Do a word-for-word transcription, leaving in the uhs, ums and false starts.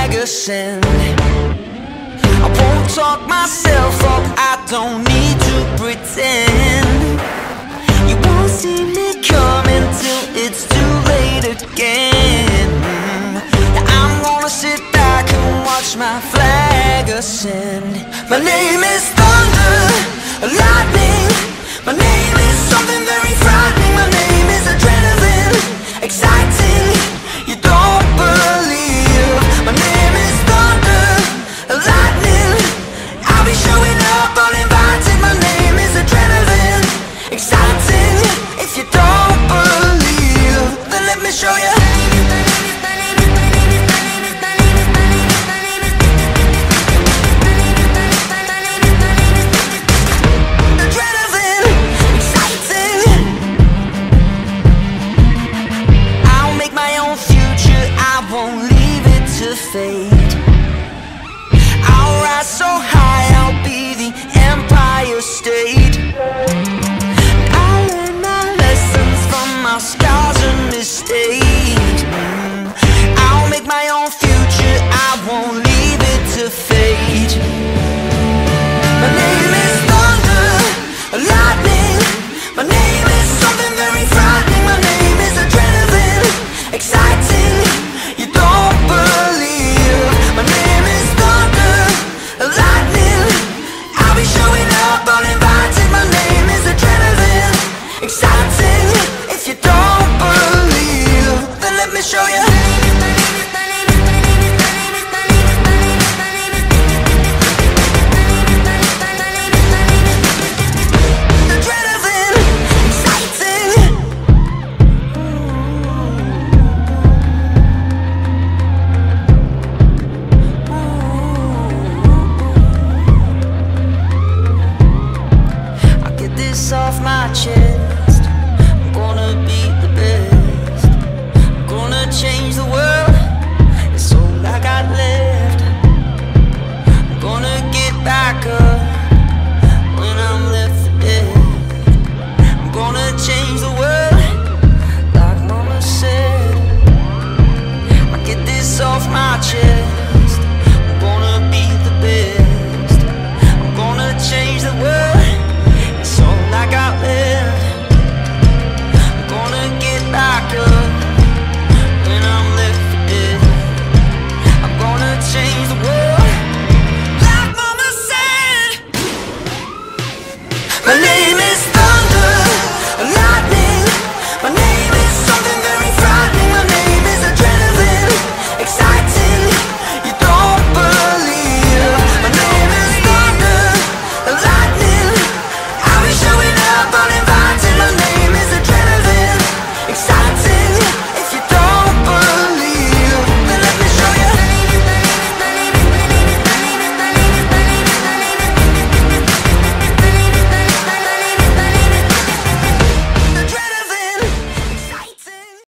flag ascend. I won't talk myself up, I don't need to pretend. You won't see me coming till it's too late again. Now I'm gonna sit back and watch my flag ascend. My name is thunder, lightning. My name is something very frightening. My name is adrenaline, exciting. You don't believe. My name is thunder, lightning. I'll be showing up uninvited. My name is adrenaline, exciting. If you don't believe, then let me show you. Fate. I'll rise so high, I'll be the Empire State.